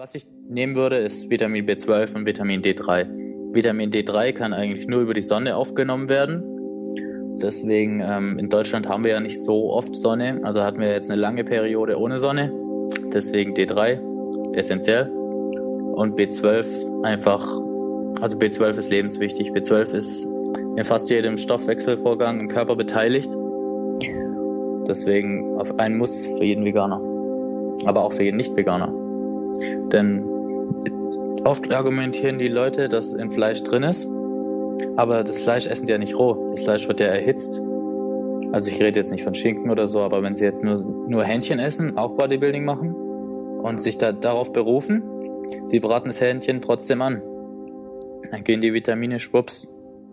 Was ich nehmen würde, ist Vitamin B12 und Vitamin D3. Vitamin D3 kann eigentlich nur über die Sonne aufgenommen werden. Deswegen, in Deutschland haben wir ja nicht so oft Sonne. Also hatten wir jetzt eine lange Periode ohne Sonne. Deswegen D3 essentiell. Und B12 einfach, also B12 ist lebenswichtig. B12 ist in fast jedem Stoffwechselvorgang im Körper beteiligt. Deswegen ein Muss für jeden Veganer. Aber auch für jeden Nicht-Veganer. Denn oft argumentieren die Leute, dass in Fleisch drin ist, aber das Fleisch essen die ja nicht roh. Das Fleisch wird ja erhitzt. Also ich rede jetzt nicht von Schinken oder so, aber wenn sie jetzt nur Hähnchen essen, auch Bodybuilding machen und sich darauf berufen, sie braten das Hähnchen trotzdem an. Dann gehen die Vitamine schwupps.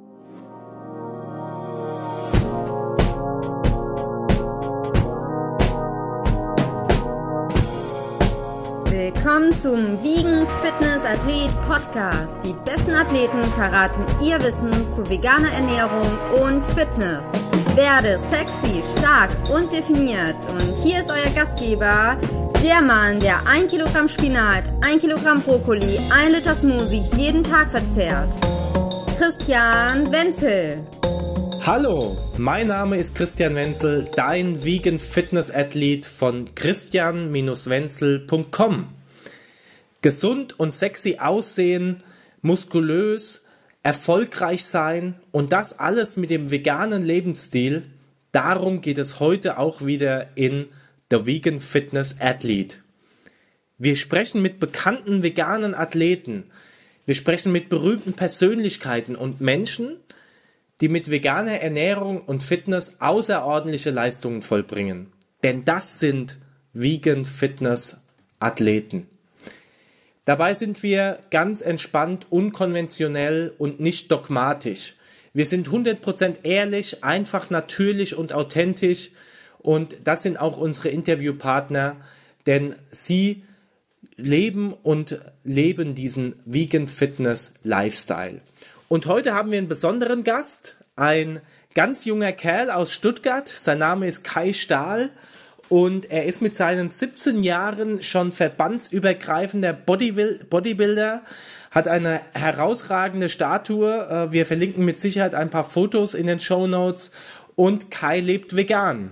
Willkommen zum Vegan Fitness Athlet Podcast. Die besten Athleten verraten ihr Wissen zu veganer Ernährung und Fitness. Werde sexy, stark und definiert. Und hier ist euer Gastgeber, der Mann, der 1 Kilogramm Spinat, 1 Kilogramm Brokkoli, 1 Liter Smoothie jeden Tag verzehrt. Christian Wenzel. Hallo, mein Name ist Christian Wenzel, dein Vegan Fitness Athlet von christian-wenzel.com. Gesund und sexy aussehen, muskulös, erfolgreich sein und das alles mit dem veganen Lebensstil. Darum geht es heute auch wieder in The Vegan Fitness Athlete. Wir sprechen mit bekannten veganen Athleten. Wir sprechen mit berühmten Persönlichkeiten und Menschen, die mit veganer Ernährung und Fitness außerordentliche Leistungen vollbringen. Denn das sind Vegan Fitness Athleten. Dabei sind wir ganz entspannt, unkonventionell und nicht dogmatisch. Wir sind 100% ehrlich, einfach natürlich und authentisch und das sind auch unsere Interviewpartner, denn sie leben diesen Vegan Fitness Lifestyle. Und heute haben wir einen besonderen Gast, ein ganz junger Kerl aus Stuttgart. Sein Name ist Kai Stahl und er ist mit seinen 17 Jahren schon verbandsübergreifender Bodybuilder, hat eine herausragende Statue. Wir verlinken mit Sicherheit ein paar Fotos in den Shownotes und Kai lebt vegan.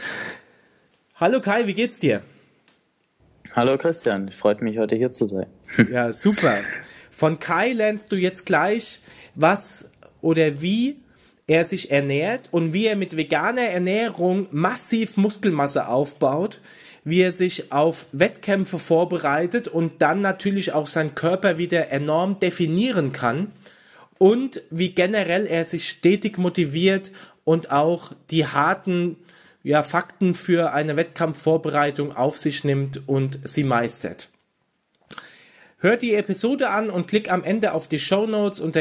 Hallo Kai, wie geht's dir? Hallo Christian, freut mich heute hier zu sein. Ja, super. Von Kai lernst du jetzt gleich, was oder wie er sich ernährt und wie er mit veganer Ernährung massiv Muskelmasse aufbaut, wie er sich auf Wettkämpfe vorbereitet und dann natürlich auch seinen Körper wieder enorm definieren kann und wie generell er sich stetig motiviert und auch die harten Fakten für eine Wettkampfvorbereitung auf sich nimmt und sie meistert. Hört die Episode an und klick am Ende auf die Shownotes unter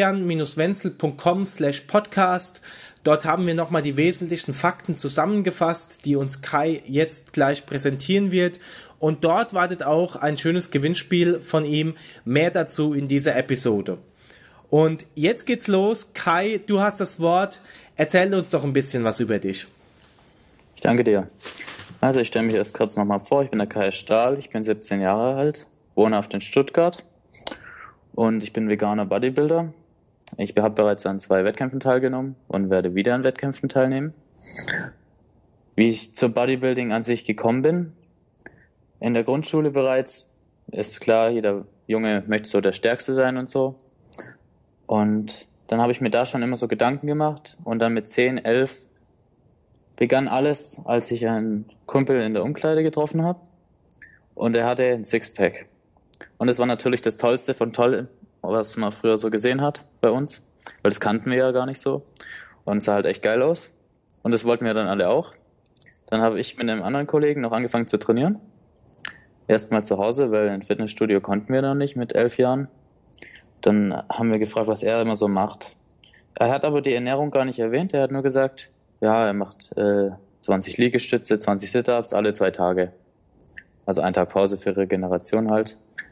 christian-wenzel.com/podcast. Dort haben wir nochmal die wesentlichen Fakten zusammengefasst, die uns Kai jetzt gleich präsentieren wird. Und dort wartet auch ein schönes Gewinnspiel von ihm. Mehr dazu in dieser Episode. Und jetzt geht's los. Kai, du hast das Wort. Erzähl uns doch ein bisschen was über dich. Ich danke dir. Also ich stelle mich erst kurz nochmal vor. Ich bin der Kai Stahl, ich bin 17 Jahre alt. Wohnhaft in Stuttgart und ich bin veganer Bodybuilder. Ich habe bereits an 2 Wettkämpfen teilgenommen und werde wieder an Wettkämpfen teilnehmen. Wie ich zum Bodybuilding an sich gekommen bin, in der Grundschule bereits, ist klar, jeder Junge möchte so der Stärkste sein und so. Und dann habe ich mir da schon immer so Gedanken gemacht und dann mit 10, 11 begann alles, als ich einen Kumpel in der Umkleide getroffen habe und er hatte ein Sixpack. Und es war natürlich das Tollste von toll, was man früher so gesehen hat bei uns, weil das kannten wir ja gar nicht so. Und es sah halt echt geil aus. Und das wollten wir dann alle auch. Dann habe ich mit einem anderen Kollegen noch angefangen zu trainieren. Erstmal zu Hause, weil ein Fitnessstudio konnten wir noch nicht mit 11 Jahren. Dann haben wir gefragt, was er immer so macht. Er hat aber die Ernährung gar nicht erwähnt. Er hat nur gesagt, ja, er macht 20 Liegestütze, 20 Sit-Ups alle 2 Tage. Also 1 Tag Pause für Regeneration halt.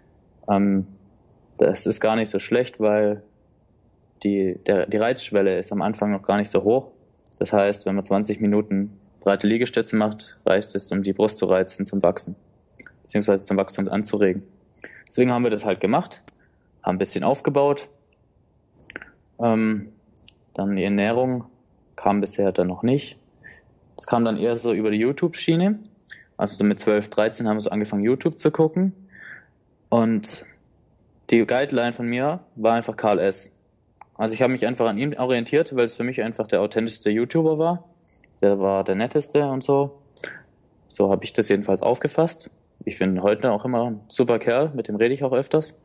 Das ist gar nicht so schlecht, weil die Reizschwelle ist am Anfang noch gar nicht so hoch. Das heißt, wenn man 20 Minuten breite Liegestütze macht, reicht es, um die Brust zu reizen zum Wachsen, beziehungsweise zum Wachstum anzuregen. Deswegen haben wir das halt gemacht, haben ein bisschen aufgebaut. Dann die Ernährung kam bisher dann noch nicht. Das kam dann eher so über die YouTube-Schiene. Also so mit 12, 13 haben wir so angefangen, YouTube zu gucken. Und die Guideline von mir war einfach Karl S. Also ich habe mich einfach an ihm orientiert, weil es für mich einfach der authentischste YouTuber war. Der war der netteste und so. So habe ich das jedenfalls aufgefasst. Ich finde ihn heute auch immer ein super Kerl, mit dem rede ich auch öfters.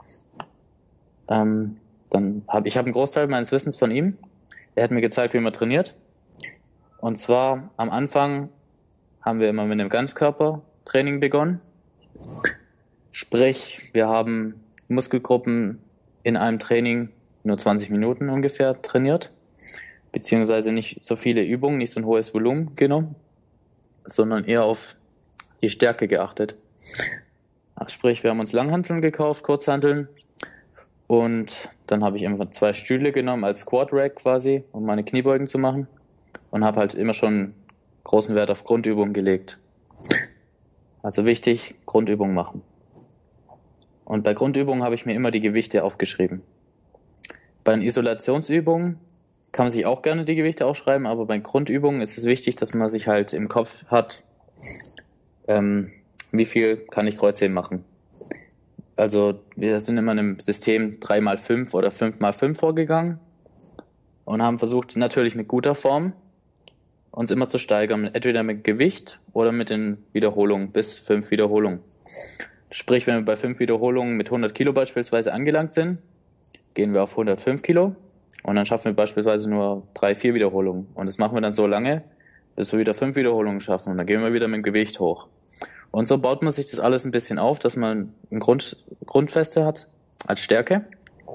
Ich habe einen Großteil meines Wissens von ihm. Er hat mir gezeigt, wie man trainiert. Und zwar am Anfang haben wir immer mit einem Ganzkörpertraining begonnen. Sprich, wir haben Muskelgruppen in einem Training nur 20 Minuten ungefähr trainiert. Beziehungsweise nicht so viele Übungen, nicht so ein hohes Volumen genommen, sondern eher auf die Stärke geachtet. Sprich, wir haben uns Langhanteln gekauft, Kurzhanteln. Und dann habe ich einfach 2 Stühle genommen als Squat Rack quasi, um meine Kniebeugen zu machen. Und habe halt immer schon großen Wert auf Grundübungen gelegt. Also wichtig, Grundübungen machen. Und bei Grundübungen habe ich mir immer die Gewichte aufgeschrieben. Bei den Isolationsübungen kann man sich auch gerne die Gewichte aufschreiben, aber bei Grundübungen ist es wichtig, dass man sich halt im Kopf hat, wie viel kann ich Kreuzheben machen. Also wir sind immer in einem System 3x5 oder 5x5 vorgegangen und haben versucht, natürlich mit guter Form, uns immer zu steigern, entweder mit Gewicht oder mit den Wiederholungen bis 5 Wiederholungen. Sprich, wenn wir bei 5 Wiederholungen mit 100 Kilo beispielsweise angelangt sind, gehen wir auf 105 Kilo und dann schaffen wir beispielsweise nur 3, 4 Wiederholungen. Und das machen wir dann so lange, bis wir wieder 5 Wiederholungen schaffen und dann gehen wir wieder mit dem Gewicht hoch. Und so baut man sich das alles ein bisschen auf, dass man ein Grundfeste hat als Stärke.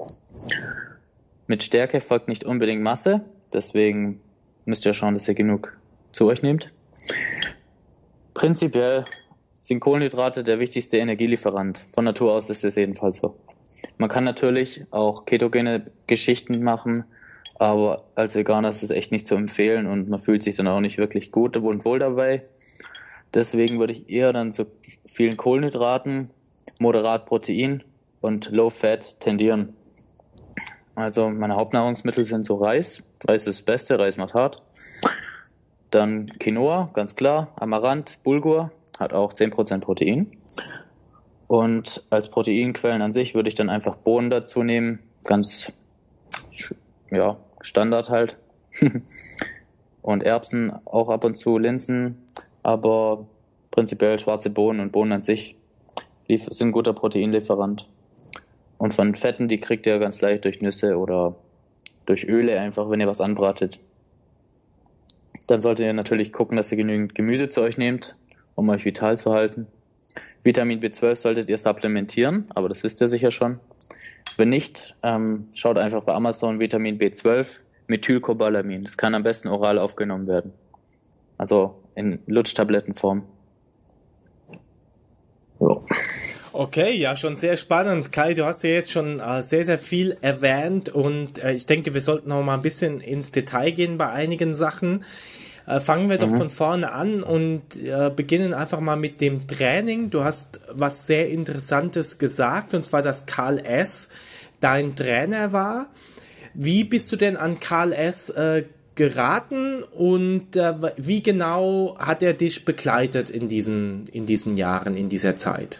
Mit Stärke folgt nicht unbedingt Masse, deswegen müsst ihr schauen, dass ihr genug zu euch nehmt. Prinzipiell sind Kohlenhydrate der wichtigste Energielieferant. Von Natur aus ist es jedenfalls so. Man kann natürlich auch ketogene Geschichten machen, aber als Veganer ist es echt nicht zu empfehlen und man fühlt sich dann auch nicht wirklich gut und wohl dabei. Deswegen würde ich eher dann zu vielen Kohlenhydraten, moderat Protein und Low Fat tendieren. Also meine Hauptnahrungsmittel sind so Reis. Reis ist das Beste, Reis macht hart. Dann Quinoa, ganz klar. Amaranth, Bulgur, hat auch 10% Protein. Und als Proteinquellen an sich würde ich dann einfach Bohnen dazu nehmen. Ganz, ja, Standard halt. Und Erbsen auch ab und zu, Linsen. Aber prinzipiell schwarze Bohnen und Bohnen an sich sind ein guter Proteinlieferant. Und von Fetten, die kriegt ihr ganz leicht durch Nüsse oder durch Öle einfach, wenn ihr was anbratet. Dann solltet ihr natürlich gucken, dass ihr genügend Gemüse zu euch nehmt, um euch vital zu halten. Vitamin B12 solltet ihr supplementieren, aber das wisst ihr sicher schon. Wenn nicht, schaut einfach bei Amazon Vitamin B12, Methylcobalamin. Das kann am besten oral aufgenommen werden. Also in Lutschtablettenform. Jo. Okay, ja, schon sehr spannend. Kai, du hast ja jetzt schon sehr, sehr viel erwähnt und ich denke, wir sollten noch mal ein bisschen ins Detail gehen bei einigen Sachen. Fangen wir doch von vorne an und beginnen einfach mal mit dem Training. Du hast was sehr Interessantes gesagt, und zwar, dass Karl S. dein Trainer war. Wie bist du denn an Karl S. geraten und wie genau hat er dich begleitet in diesen Jahren, in dieser Zeit?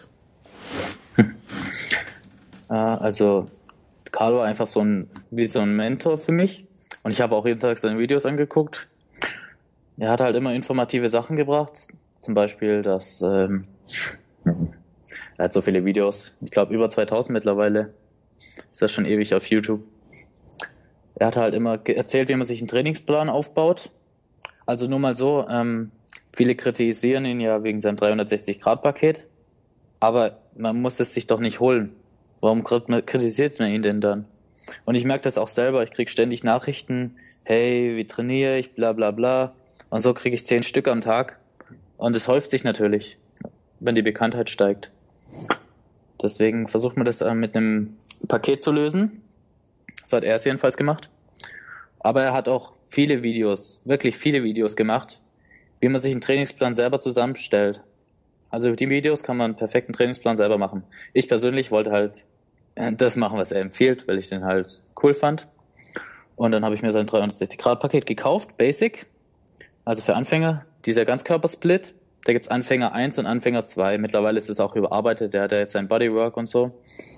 Also Karl war einfach wie so ein Mentor für mich und ich habe auch jeden Tag seine Videos angeguckt. Er hat halt immer informative Sachen gebracht, zum Beispiel, dass er hat so viele Videos, ich glaube über 2000 mittlerweile, ist das schon ewig auf YouTube. Er hat halt immer erzählt, wie man sich einen Trainingsplan aufbaut. Also nur mal so, viele kritisieren ihn ja wegen seinem 360-Grad-Paket, aber man muss es sich doch nicht holen. Warum kritisiert man ihn denn dann? Und ich merke das auch selber, ich kriege ständig Nachrichten, hey, wie trainiere ich, bla bla bla. Und so kriege ich 10 Stück am Tag. Und es häuft sich natürlich, wenn die Bekanntheit steigt. Deswegen versucht man das mit einem Paket zu lösen. So hat er es jedenfalls gemacht. Aber er hat auch viele Videos, wirklich viele Videos gemacht, wie man sich einen Trainingsplan selber zusammenstellt. Also die Videos kann man einen perfekten Trainingsplan selber machen. Ich persönlich wollte halt das machen, was er empfiehlt, weil ich den halt cool fand. Und dann habe ich mir sein 360-Grad-Paket gekauft, Basic, also für Anfänger. Dieser Ganzkörpersplit, da gibt's Anfänger 1 und Anfänger 2. Mittlerweile ist es auch überarbeitet, der hat ja jetzt sein Bodywork und so.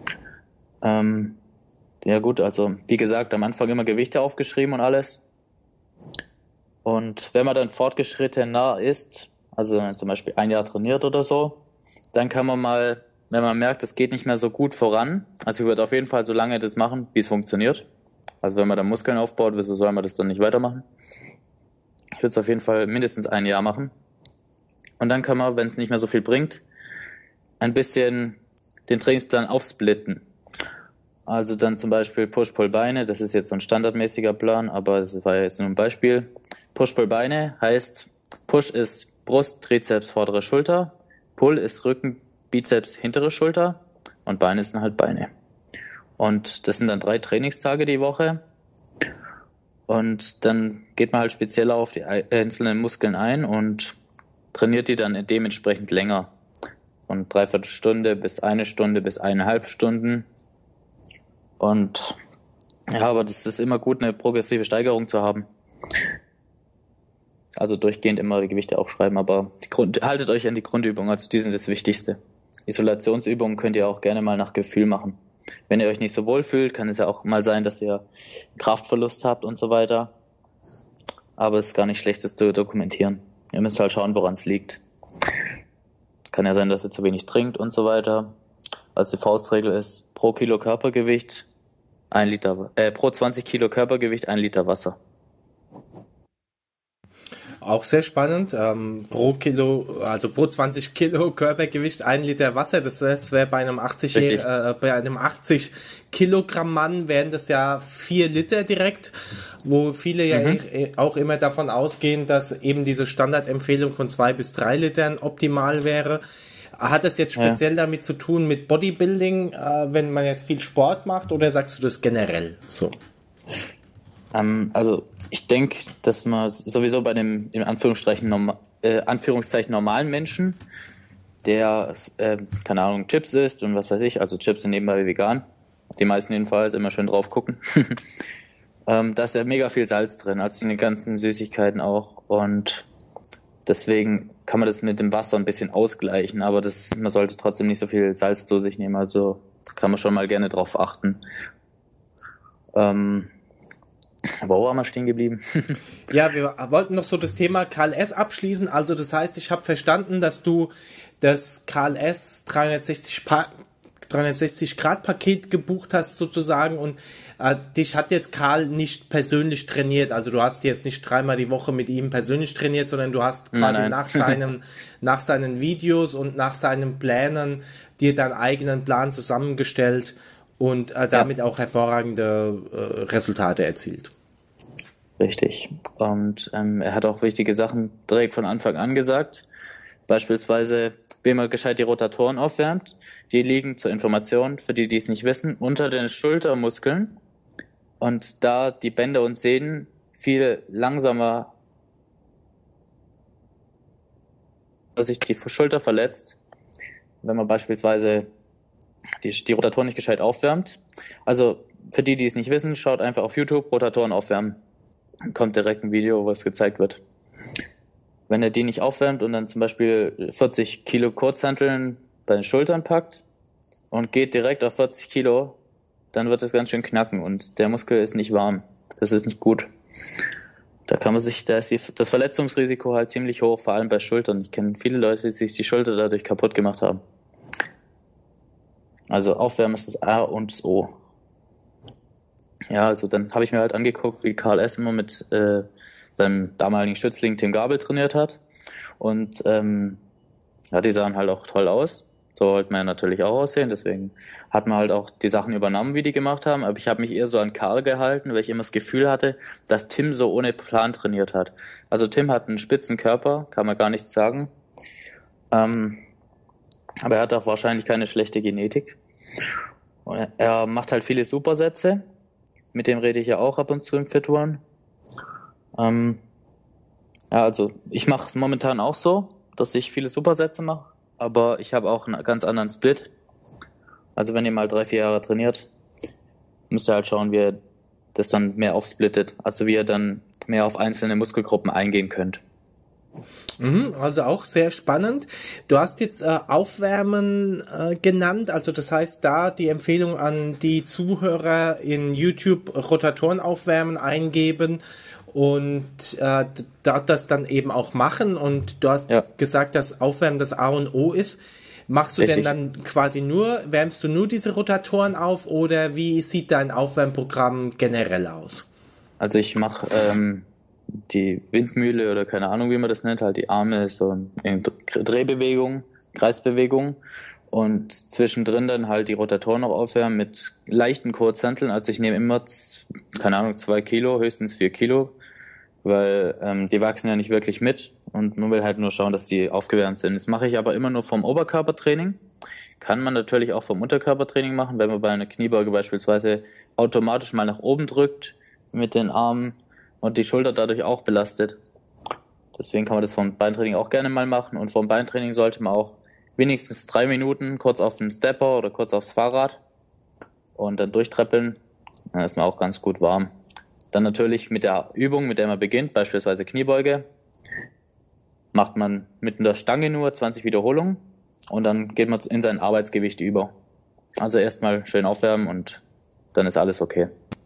Ja gut, also wie gesagt, am Anfang immer Gewichte aufgeschrieben und alles. Und wenn man dann fortgeschrittener ist, also zum Beispiel 1 Jahr trainiert oder so, dann kann man mal, wenn man merkt, es geht nicht mehr so gut voran, also ich würde auf jeden Fall so lange das machen, wie es funktioniert. Also wenn man da Muskeln aufbaut, wieso soll man das dann nicht weitermachen? Ich würde es auf jeden Fall mindestens 1 Jahr machen. Und dann kann man, wenn es nicht mehr so viel bringt, ein bisschen den Trainingsplan aufsplitten. Also dann zum Beispiel Push-Pull-Beine, das ist jetzt so ein standardmäßiger Plan, aber das war jetzt nur ein Beispiel. Push-Pull-Beine heißt, Push ist Brust, Trizeps, vordere Schulter, Pull ist Rücken, Bizeps, hintere Schulter und Beine sind halt Beine. Und das sind dann 3 Trainingstage die Woche und dann geht man halt speziell auf die einzelnen Muskeln ein und trainiert die dann dementsprechend länger. Von 3/4 Stunde bis 1 Stunde bis 1,5 Stunden. Und ja, aber das ist immer gut, eine progressive Steigerung zu haben. Also durchgehend immer die Gewichte aufschreiben, aber haltet euch an die Grundübungen, also die sind das Wichtigste. Isolationsübungen könnt ihr auch gerne mal nach Gefühl machen. Wenn ihr euch nicht so wohl fühlt, kann es ja auch mal sein, dass ihr Kraftverlust habt und so weiter. Aber es ist gar nicht schlecht, das zu dokumentieren. Ihr müsst halt schauen, woran es liegt. Es kann ja sein, dass ihr zu wenig trinkt und so weiter. Also die Faustregel ist pro Kilo Körpergewicht pro 20 Kilo Körpergewicht 1 Liter Wasser. Auch sehr spannend. Pro 20 Kilo Körpergewicht 1 Liter Wasser. Das wäre bei einem 80 Kilogramm Mann wären das ja 4 Liter direkt, wo viele ja auch immer davon ausgehen, dass eben diese Standardempfehlung von 2 bis 3 Litern optimal wäre. Hat das jetzt speziell damit zu tun mit Bodybuilding, wenn man jetzt viel Sport macht, oder sagst du das generell so? Also ich denke, dass man sowieso bei dem in Anführungszeichen normalen Menschen, der keine Ahnung Chips isst und was weiß ich, also Chips sind nebenbei vegan, die meisten jedenfalls immer schön drauf gucken. Da ist ja mega viel Salz drin, also in den ganzen Süßigkeiten auch, und deswegen kann man das mit dem Wasser ein bisschen ausgleichen, aber man sollte trotzdem nicht so viel Salz zu sich nehmen, also kann man schon mal gerne drauf achten. Aber wo waren wir stehen geblieben? Ja, wir wollten noch so das Thema KLS abschließen. Also das heißt, ich habe verstanden, dass du das KLS 360-Grad-Paket gebucht hast sozusagen, und dich hat jetzt Karl nicht persönlich trainiert. Also du hast jetzt nicht 3-mal die Woche mit ihm persönlich trainiert, sondern du hast quasi nach seinen Videos und nach seinen Plänen dir deinen eigenen Plan zusammengestellt und damit auch hervorragende Resultate erzielt. Richtig. Und er hat auch wichtige Sachen direkt von Anfang an gesagt. Beispielsweise, wie man gescheit die Rotatoren aufwärmt. Die liegen zur Information, für die es nicht wissen, unter den Schultermuskeln. Und da die Bänder und Sehnen viel langsamer, dass sich die Schulter verletzt, wenn man beispielsweise die Rotatoren nicht gescheit aufwärmt. Also für die es nicht wissen, schaut einfach auf YouTube Rotatoren aufwärmen. Dann kommt direkt ein Video, wo es gezeigt wird. Wenn er die nicht aufwärmt und dann zum Beispiel 40 Kilo Kurzhanteln bei den Schultern packt und geht direkt auf 40 Kilo, dann wird es ganz schön knacken und der Muskel ist nicht warm. Das ist nicht gut. Da ist das Verletzungsrisiko halt ziemlich hoch, vor allem bei Schultern. Ich kenne viele Leute, die sich die Schulter dadurch kaputt gemacht haben. Also Aufwärmen ist das A und das O. Ja, also dann habe ich mir halt angeguckt, wie KLS immer mit seinem damaligen Schützling Tim Gabel trainiert hat. Und die sahen halt auch toll aus. So wollte man ja natürlich auch aussehen. Deswegen hat man halt auch die Sachen übernommen, wie die gemacht haben. Aber ich habe mich eher so an Karl gehalten, weil ich immer das Gefühl hatte, dass Tim so ohne Plan trainiert hat. Also Tim hat einen spitzen Körper, kann man gar nichts sagen. Aber er hat auch wahrscheinlich keine schlechte Genetik. Und er macht halt viele Supersätze. Mit dem rede ich ja auch ab und zu im Fit One. Also ich mache es momentan auch so, dass ich viele Supersätze mache. aber ich habe auch einen ganz anderen Split. Also wenn ihr mal 3-4 Jahre trainiert, müsst ihr halt schauen, wie ihr das dann mehr aufsplittet. Also wie ihr dann mehr auf einzelne Muskelgruppen eingehen könnt. Also auch sehr spannend. Du hast jetzt Aufwärmen genannt, also das heißt da die Empfehlung an die Zuhörer in YouTube Rotatoren aufwärmen eingeben und dort das dann eben auch machen, und du hast gesagt, dass Aufwärmen das A und O ist. Machst du Richtig. denn dann quasi wärmst du nur diese Rotatoren auf, oder wie sieht dein Aufwärmprogramm generell aus? Also ich mache die Windmühle oder keine Ahnung, wie man das nennt, halt die Arme, so in Drehbewegung, Kreisbewegung, und zwischendrin dann halt die Rotatoren noch aufwärmen mit leichten Kurzhanteln. Also ich nehme immer, keine Ahnung, 2 Kilo, höchstens 4 Kilo, weil die wachsen ja nicht wirklich mit, und man will halt nur schauen, dass die aufgewärmt sind. Das mache ich aber immer nur vom Oberkörpertraining. Kann man natürlich auch vom Unterkörpertraining machen, wenn man bei einer Kniebeuge beispielsweise automatisch mal nach oben drückt mit den Armen und die Schulter dadurch auch belastet. Deswegen kann man das vom Beintraining auch gerne mal machen, und vom Beintraining sollte man auch wenigstens 3 Minuten kurz auf den Stepper oder kurz aufs Fahrrad und dann durchtreppeln. Dann ist man auch ganz gut warm. Dann natürlich mit der Übung, mit der man beginnt, beispielsweise Kniebeuge, macht man mit der Stange nur 20 Wiederholungen und dann geht man in sein Arbeitsgewicht über. Also erstmal schön aufwärmen und dann ist alles okay.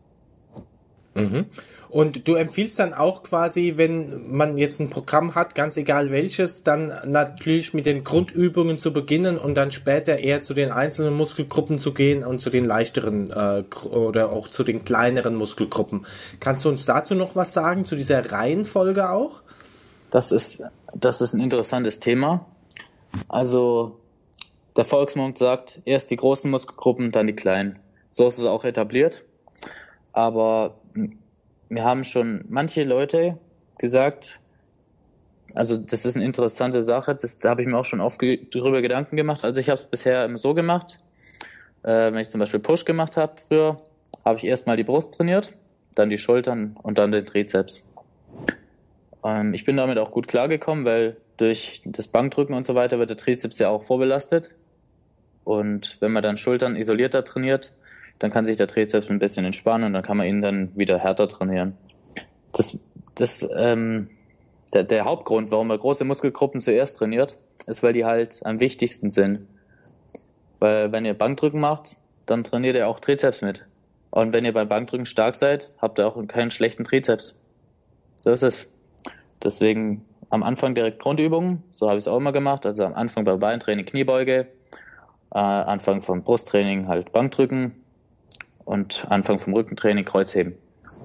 Und du empfiehlst dann auch quasi, wenn man jetzt ein Programm hat, ganz egal welches, dann natürlich mit den Grundübungen zu beginnen und dann später eher zu den einzelnen Muskelgruppen zu gehen und zu den leichteren oder auch zu den kleineren Muskelgruppen. Kannst du uns dazu noch was sagen, zu dieser Reihenfolge auch? Das ist ein interessantes Thema. Also der Volksmund sagt, erst die großen Muskelgruppen, dann die kleinen. So ist es auch etabliert. Aber mir haben schon manche Leute gesagt, also das ist eine interessante Sache, da habe ich mir auch schon oft drüber Gedanken gemacht. Also ich habe es bisher immer so gemacht, wenn ich zum Beispiel Push gemacht habe früher, habe ich erstmal die Brust trainiert, dann die Schultern und dann den Trizeps. Ich bin damit auch gut klargekommen, weil durch das Bankdrücken und so weiter wird der Trizeps ja auch vorbelastet. Und wenn man dann Schultern isolierter trainiert, dann kann sich der Trizeps ein bisschen entspannen und dann kann man ihn dann wieder härter trainieren. Der Hauptgrund, warum man große Muskelgruppen zuerst trainiert, ist, weil die halt am wichtigsten sind. Weil wenn ihr Bankdrücken macht, dann trainiert ihr auch Trizeps mit. Und wenn ihr beim Bankdrücken stark seid, habt ihr auch keinen schlechten Trizeps. So ist es. Deswegen am Anfang direkt Grundübungen, so habe ich es auch immer gemacht. Also am Anfang beim Beintraining Kniebeuge, Anfang vom Brusttraining halt Bankdrücken und Anfang vom Rückentraining Kreuzheben.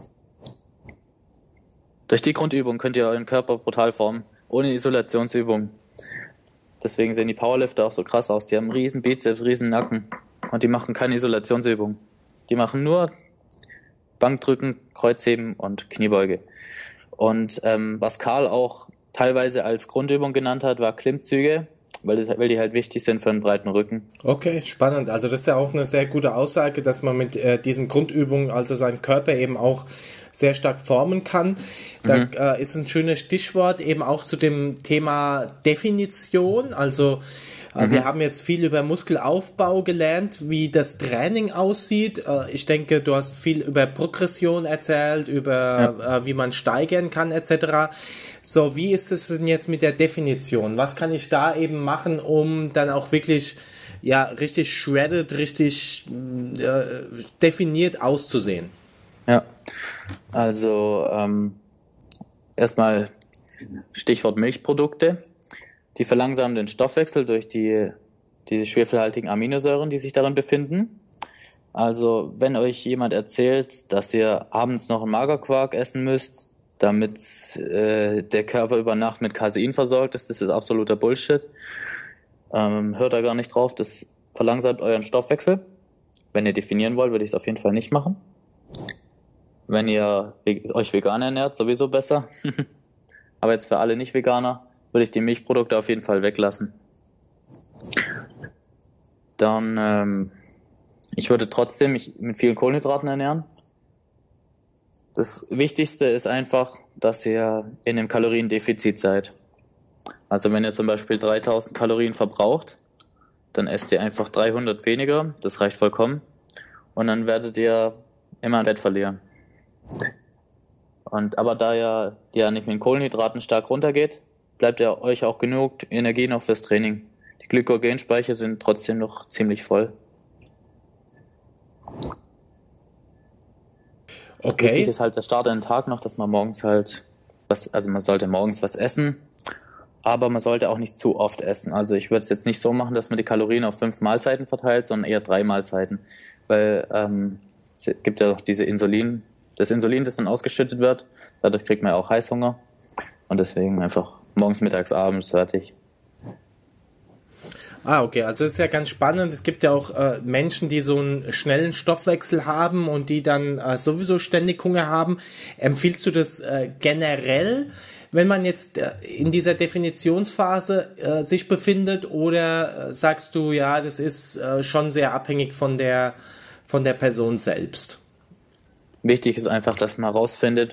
Durch die Grundübung könnt ihr euren Körper brutal formen, ohne Isolationsübung. Deswegen sehen die Powerlifter auch so krass aus. Die haben riesen Bizeps, riesen Nacken und die machen keine Isolationsübung. Die machen nur Bankdrücken, Kreuzheben und Kniebeuge. Und was Karl auch teilweise als Grundübung genannt hat, war Klimmzüge, weil die halt wichtig sind für einen breiten Rücken. Okay, spannend. Also das ist ja auch eine sehr gute Aussage, dass man mit diesen Grundübungen also seinen Körper eben auch sehr stark formen kann. Da ist ein schönes Stichwort eben auch zu dem Thema Definition. Also wir haben jetzt viel über Muskelaufbau gelernt, wie das Training aussieht. Ich denke, du hast viel über Progression erzählt, über wie man steigern kann etc. So, wie ist es denn jetzt mit der Definition? Was kann ich da eben machen, um dann auch wirklich richtig shredded, richtig definiert auszusehen? Ja, also erstmal Stichwort Milchprodukte. Die verlangsamen den Stoffwechsel durch diese schwefelhaltigen Aminosäuren, die sich darin befinden. Also wenn euch jemand erzählt, dass ihr abends noch einen Magerquark essen müsst, damit der Körper über Nacht mit Casein versorgt ist, das ist absoluter Bullshit. Hört da gar nicht drauf, das verlangsamt euren Stoffwechsel. Wenn ihr definieren wollt, würde ich es auf jeden Fall nicht machen. Wenn ihr euch vegan ernährt, sowieso besser. Aber jetzt für alle Nicht-Veganer würde ich die Milchprodukte auf jeden Fall weglassen. Dann, ich würde trotzdem mich mit vielen Kohlenhydraten ernähren. Das Wichtigste ist einfach, dass ihr in einem Kaloriendefizit seid. Also wenn ihr zum Beispiel 3000 Kalorien verbraucht, dann esst ihr einfach 300 weniger, das reicht vollkommen. Und dann werdet ihr immer an Fett verlieren. Aber da ja nicht mit den Kohlenhydraten stark runtergeht, bleibt ja euch auch genug Energie noch fürs Training. Die Glykogenspeicher sind trotzdem noch ziemlich voll. Okay. Wichtig ist halt der Start in den Tag noch, dass man morgens man sollte morgens was essen, aber man sollte auch nicht zu oft essen. Also ich würde es jetzt nicht so machen, dass man die Kalorien auf 5 Mahlzeiten verteilt, sondern eher 3 Mahlzeiten. Weil es gibt ja auch das Insulin, das dann ausgeschüttet wird. Dadurch kriegt man ja auch Heißhunger. Und deswegen einfach morgens, mittags, abends fertig. Okay, also das ist ja ganz spannend. Es gibt ja auch Menschen, die so einen schnellen Stoffwechsel haben und die dann sowieso ständig Hunger haben. Empfiehlst du das generell, wenn man jetzt in dieser Definitionsphase sich befindet, oder sagst du, ja, das ist schon sehr abhängig von der Person selbst? Wichtig ist einfach, dass man rausfindet,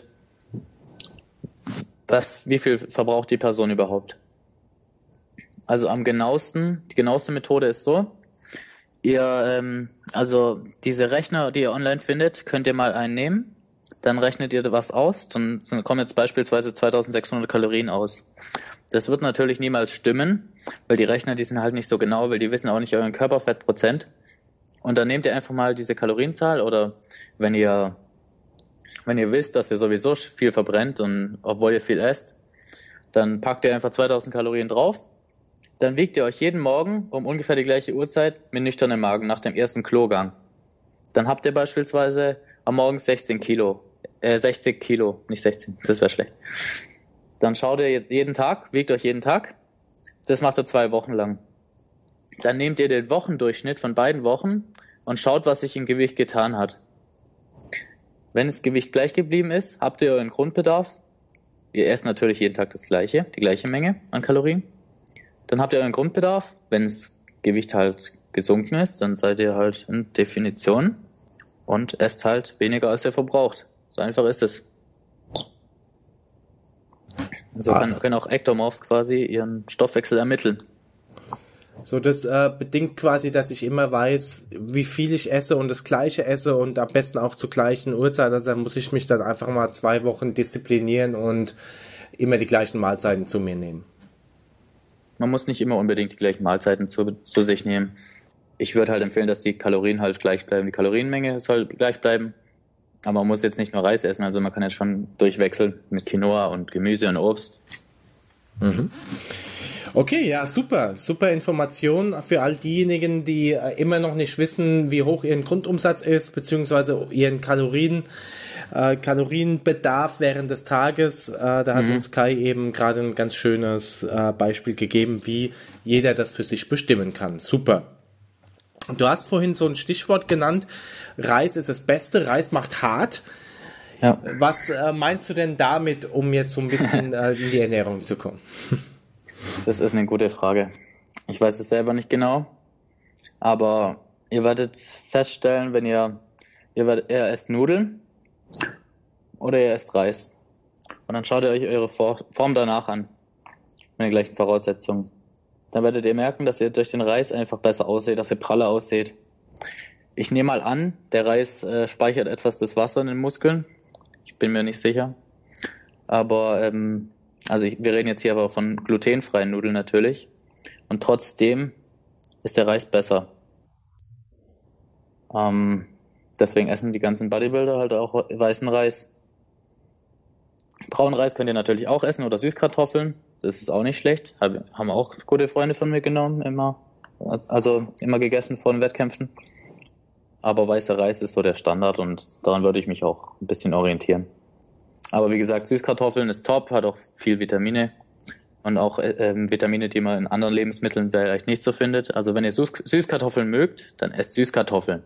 wie viel verbraucht die Person überhaupt. Also die genaueste Methode ist so, also diese Rechner, die ihr online findet, könnt ihr mal einen nehmen, dann rechnet ihr was aus, dann kommen jetzt beispielsweise 2600 Kalorien aus. Das wird natürlich niemals stimmen, weil die Rechner, die sind halt nicht so genau, weil die wissen auch nicht euren Körperfettprozent. Und dann nehmt ihr einfach mal diese Kalorienzahl, oder wenn ihr wisst, dass ihr sowieso viel verbrennt und obwohl ihr viel esst, dann packt ihr einfach 2000 Kalorien drauf. Dann wiegt ihr euch jeden Morgen um ungefähr die gleiche Uhrzeit mit nüchternem Magen nach dem ersten Klogang. Dann habt ihr beispielsweise am Morgen 60 Kilo, nicht 16, das wäre schlecht. Dann schaut ihr jetzt wiegt euch jeden Tag. Das macht ihr 2 Wochen lang. Dann nehmt ihr den Wochendurchschnitt von beiden Wochen und schaut, was sich im Gewicht getan hat. Wenn das Gewicht gleich geblieben ist, habt ihr euren Grundbedarf. Ihr esst natürlich jeden Tag die gleiche Menge an Kalorien. Dann habt ihr euren Grundbedarf. Wenn das Gewicht halt gesunken ist, dann seid ihr halt in Definition und esst halt weniger, als ihr verbraucht. So einfach ist es. So können auch Ektomorphs quasi ihren Stoffwechsel ermitteln. So, das bedingt quasi, dass ich immer weiß, wie viel ich esse und das Gleiche esse und am besten auch zur gleichen Uhrzeit. Also da muss ich mich dann einfach mal 2 Wochen disziplinieren und immer die gleichen Mahlzeiten zu mir nehmen. Man muss nicht immer unbedingt die gleichen Mahlzeiten zu sich nehmen. Ich würde halt empfehlen, dass die Kalorien halt gleich bleiben. Die Kalorienmenge soll gleich bleiben. Aber man muss jetzt nicht nur Reis essen. Also man kann jetzt schon durchwechseln mit Quinoa und Gemüse und Obst. Mhm. Okay, ja, super. Super Information für all diejenigen, die immer noch nicht wissen, wie hoch ihr Grundumsatz ist, beziehungsweise ihren Kalorienbedarf während des Tages. Da hat uns Kai eben gerade ein ganz schönes Beispiel gegeben, wie jeder das für sich bestimmen kann. Super. Du hast vorhin so ein Stichwort genannt, Reis ist das Beste, Reis macht hart. Ja. Was meinst du denn damit, um jetzt so ein bisschen in die Ernährung zu kommen? Das ist eine gute Frage. Ich weiß es selber nicht genau, aber ihr werdet feststellen, wenn ihr esst Nudeln oder ihr esst Reis. Und dann schaut ihr euch eure Form danach an, mit den gleichen Voraussetzungen. Dann werdet ihr merken, dass ihr durch den Reis einfach besser aussieht, dass ihr praller aussieht. Ich nehme mal an, der Reis speichert etwas das Wasser in den Muskeln. Ich bin mir nicht sicher. Aber wir reden jetzt hier aber von glutenfreien Nudeln natürlich. Und trotzdem ist der Reis besser. Deswegen essen die ganzen Bodybuilder halt auch weißen Reis. Braunen Reis könnt ihr natürlich auch essen oder Süßkartoffeln. Das ist auch nicht schlecht. Haben auch gute Freunde von mir genommen, immer gegessen vor den Wettkämpfen. Aber weißer Reis ist so der Standard und daran würde ich mich auch ein bisschen orientieren. Aber wie gesagt, Süßkartoffeln ist top, hat auch viel Vitamine und auch Vitamine, die man in anderen Lebensmitteln vielleicht nicht so findet. Also wenn ihr Süßkartoffeln mögt, dann esst Süßkartoffeln.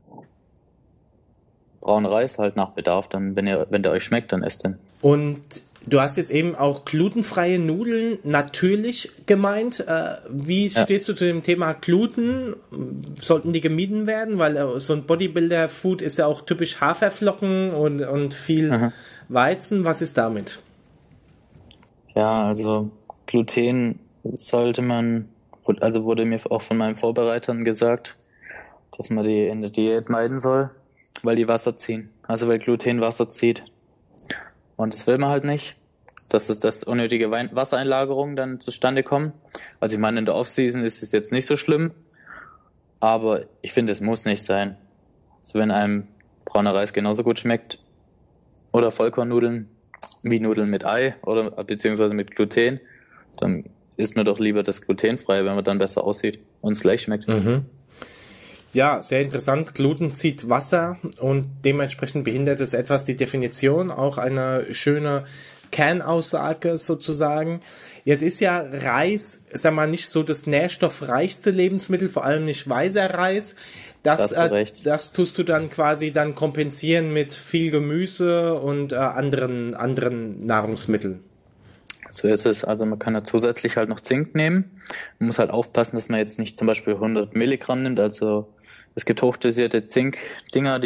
Braunen Reis halt nach Bedarf, dann wenn der euch schmeckt, dann esst den. Und du hast jetzt eben auch glutenfreie Nudeln natürlich gemeint. Wie stehst du zu dem Thema Gluten? Sollten die gemieden werden? Weil so ein Bodybuilder-Food ist ja auch typisch Haferflocken und viel Weizen. Was ist damit? Ja, also Gluten sollte man, also wurde mir auch von meinen Vorbereitern gesagt, dass man die in der Diät meiden soll, weil die Wasser ziehen. Also weil Gluten Wasser zieht. Und das will man halt nicht, dass unnötige Wassereinlagerungen dann zustande kommen. Also ich meine, in der Off-Season ist es jetzt nicht so schlimm, aber ich finde, es muss nicht sein. Also wenn einem brauner Reis genauso gut schmeckt oder Vollkornnudeln wie Nudeln mit Ei oder beziehungsweise mit Gluten, dann isst man doch lieber das glutenfreie, wenn man dann besser aussieht und es gleich schmeckt. Mhm. Ja, sehr interessant. Gluten zieht Wasser und dementsprechend behindert es etwas die Definition. Auch eine schöne Kernaussage sozusagen. Jetzt ist ja Reis, sag mal, nicht so das nährstoffreichste Lebensmittel, vor allem nicht weißer Reis. Das tust du dann quasi dann kompensieren mit viel Gemüse und anderen Nahrungsmitteln. So ist es. Also man kann da zusätzlich halt noch Zink nehmen. Man muss halt aufpassen, dass man jetzt nicht zum Beispiel 100 Milligramm nimmt. Also es gibt hochdosierte Zink-Dinger,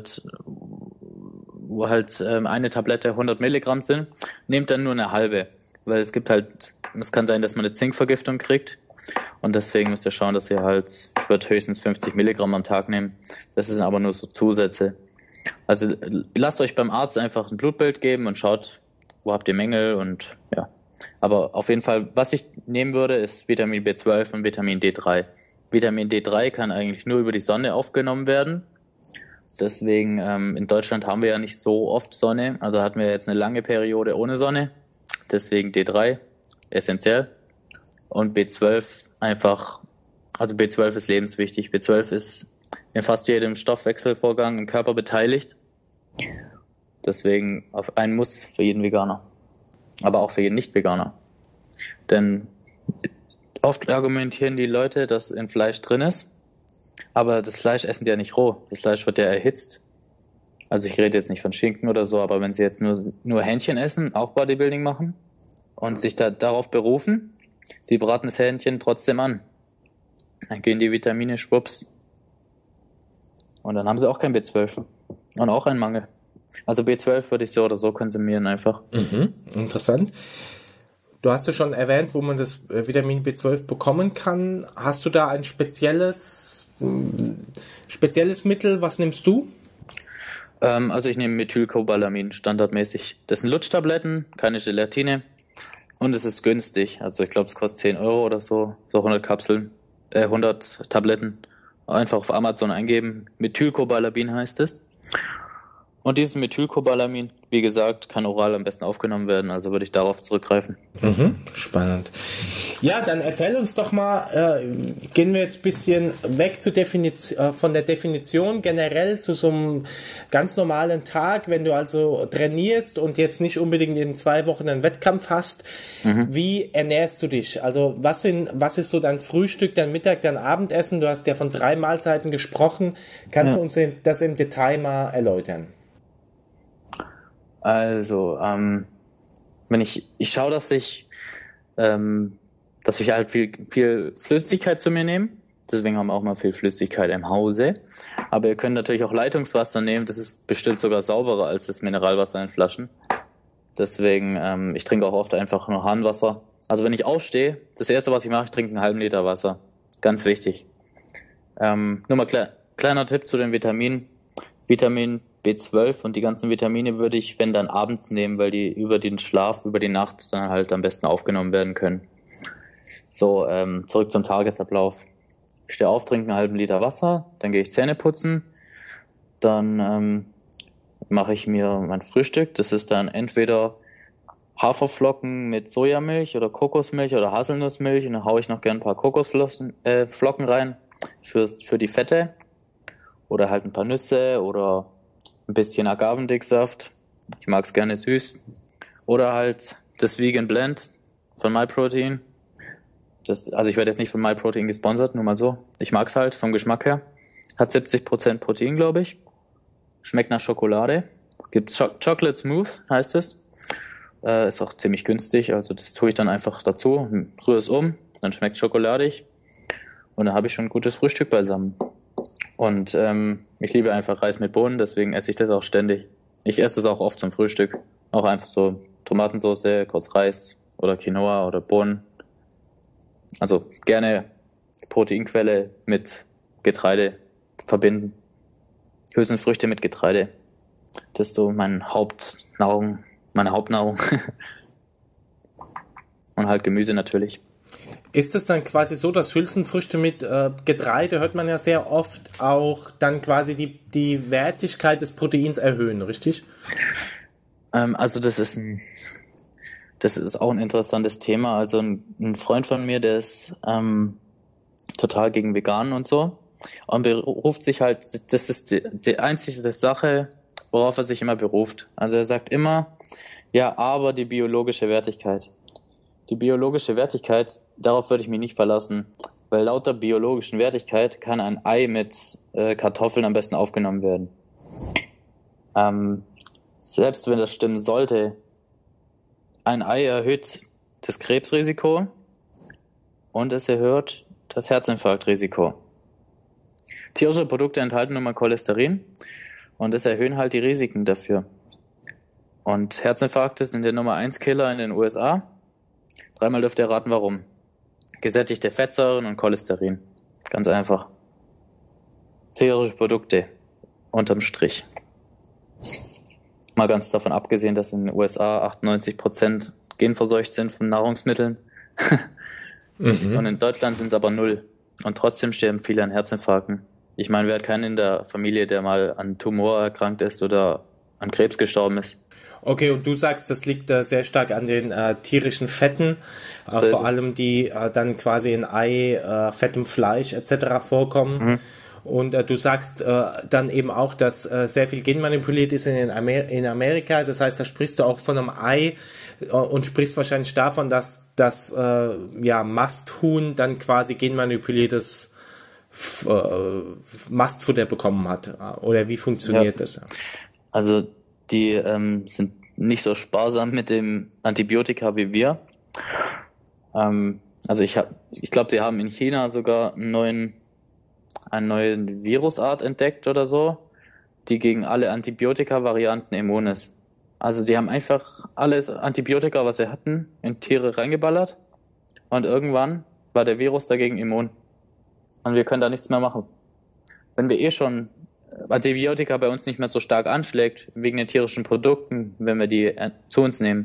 wo halt eine Tablette 100 Milligramm sind. Nehmt dann nur eine halbe, weil es kann sein, dass man eine Zinkvergiftung kriegt. Und deswegen müsst ihr schauen, dass ihr halt, ich würde höchstens 50 Milligramm am Tag nehmen. Das sind aber nur so Zusätze. Also lasst euch beim Arzt einfach ein Blutbild geben und schaut, wo habt ihr Mängel und ja. Aber auf jeden Fall, was ich nehmen würde, ist Vitamin B12 und Vitamin D3. Vitamin D3 kann eigentlich nur über die Sonne aufgenommen werden. Deswegen, in Deutschland haben wir ja nicht so oft Sonne. Also hatten wir jetzt eine lange Periode ohne Sonne. Deswegen D3 essentiell. Und B12 also B12 ist lebenswichtig. B12 ist in fast jedem Stoffwechselvorgang im Körper beteiligt. Deswegen auf ein Muss für jeden Veganer. Aber auch für jeden Nicht-Veganer. Denn oft argumentieren die Leute, dass in Fleisch drin ist, aber das Fleisch essen die ja nicht roh. Das Fleisch wird ja erhitzt. Also ich rede jetzt nicht von Schinken oder so, aber wenn sie jetzt nur Hähnchen essen, auch Bodybuilding machen und sich darauf berufen, die braten das Hähnchen trotzdem an. Dann gehen die Vitamine schwupps. Und dann haben sie auch kein B12. Und auch einen Mangel. Also B12 würde ich so oder so konsumieren einfach. Mhm, interessant. Du hast ja schon erwähnt, wo man das Vitamin B12 bekommen kann. Hast du da ein spezielles Mittel? Was nimmst du? Also ich nehme Methylcobalamin standardmäßig. Das sind Lutschtabletten, keine Gelatine. Und es ist günstig. Also ich glaube, es kostet 10 Euro oder so. So 100 Tabletten. Einfach auf Amazon eingeben. Methylcobalamin heißt es. Und dieses Methylcobalamin, wie gesagt, kann oral am besten aufgenommen werden, also würde ich darauf zurückgreifen. Mhm, spannend. Ja, dann erzähl uns doch mal, gehen wir jetzt ein bisschen weg von der Definition generell zu so einem ganz normalen Tag, wenn du also trainierst und jetzt nicht unbedingt in 2 Wochen einen Wettkampf hast. Wie ernährst du dich? Also was ist so dein Frühstück, dein Mittag, dein Abendessen? Du hast ja von 3 Mahlzeiten gesprochen. Kannst du uns das im Detail mal erläutern? Also, ich schaue, dass ich halt viel Flüssigkeit zu mir nehme. Deswegen haben wir auch mal viel Flüssigkeit im Hause. Aber ihr könnt natürlich auch Leitungswasser nehmen. Das ist bestimmt sogar sauberer als das Mineralwasser in Flaschen. Deswegen, ich trinke auch oft einfach nur Hahnwasser. Also wenn ich aufstehe, das Erste, was ich mache, ich trinke einen halben Liter Wasser. Ganz wichtig. Nur mal kleiner Tipp zu den Vitaminen. Vitamin B12 und die ganzen Vitamine würde ich, wenn dann abends nehmen, weil die über den Schlaf, über die Nacht dann halt am besten aufgenommen werden können. So, zurück zum Tagesablauf. Ich stehe auf, trinke einen halben Liter Wasser, dann gehe ich Zähne putzen, dann mache ich mir mein Frühstück. Das ist dann entweder Haferflocken mit Sojamilch oder Kokosmilch oder Haselnussmilch und dann haue ich noch gern ein paar Kokosflocken rein für die Fette oder halt ein paar Nüsse oder ein bisschen Agavendicksaft. Ich mag es gerne süß. Oder halt das Vegan Blend von MyProtein. Also ich werde jetzt nicht von MyProtein gesponsert, nur mal so. Ich mag es halt vom Geschmack her. Hat 70% Protein, glaube ich. Schmeckt nach Schokolade. Gibt Chocolate Smooth, heißt es. Ist auch ziemlich günstig. Also das tue ich dann einfach dazu. Rühre es um, dann schmeckt schokoladig. Und dann habe ich schon ein gutes Frühstück beisammen. Und ich liebe einfach Reis mit Bohnen, deswegen esse ich das auch ständig. Ich esse das auch oft zum Frühstück. Auch einfach so Tomatensauce, kurz Reis oder Quinoa oder Bohnen. Also gerne Proteinquelle mit Getreide verbinden. Hülsenfrüchte mit Getreide. Das ist so meine Hauptnahrung. Und halt Gemüse natürlich. Ist es dann quasi so, dass Hülsenfrüchte mit Getreide, hört man ja sehr oft, auch dann quasi die Wertigkeit des Proteins erhöhen, richtig? Also das ist auch ein interessantes Thema. Also ein Freund von mir, der ist total gegen Veganen und so und beruft sich halt, das ist die einzige Sache, worauf er sich immer beruft. Also er sagt immer, ja, aber die biologische Wertigkeit. Die biologische Wertigkeit, darauf würde ich mich nicht verlassen, weil laut der biologischen Wertigkeit kann ein Ei mit Kartoffeln am besten aufgenommen werden. Selbst wenn das stimmen sollte, ein Ei erhöht das Krebsrisiko und es erhöht das Herzinfarktrisiko. Tierische Produkte enthalten nun mal Cholesterin und es erhöhen halt die Risiken dafür. Und Herzinfarkte sind der Nummer 1 Killer in den USA. Dreimal dürft ihr raten, warum. Gesättigte Fettsäuren und Cholesterin. Ganz einfach. Tierische Produkte. Unterm Strich. Mal ganz davon abgesehen, dass in den USA 98% genverseucht sind von Nahrungsmitteln. Und in Deutschland sind es aber 0. Und trotzdem sterben viele an Herzinfarkten. Ich meine, wer hat keinen in der Familie, der mal an Tumor erkrankt ist oder an Krebs gestorben ist? Okay, und du sagst, das liegt sehr stark an den tierischen Fetten, vor allem die dann quasi in Ei, fettem Fleisch etc. vorkommen. Und du sagst dann eben auch, dass sehr viel genmanipuliert ist in Amerika. Das heißt, da sprichst du auch von einem Ei und sprichst wahrscheinlich davon, dass das Masthuhn dann quasi genmanipuliertes Mastfutter bekommen hat. Oder wie funktioniert das? Also die sind nicht so sparsam mit dem Antibiotika wie wir. Also ich glaube, die haben in China sogar eine neue Virusart entdeckt oder so, die gegen alle Antibiotika-Varianten immun ist. Also die haben einfach alles Antibiotika, was sie hatten, in Tiere reingeballert und irgendwann war der Virus dagegen immun. Und wir können da nichts mehr machen. Wenn wir schon Antibiotika bei uns nicht mehr so stark anschlägt, wegen den tierischen Produkten, wenn wir die zu uns nehmen.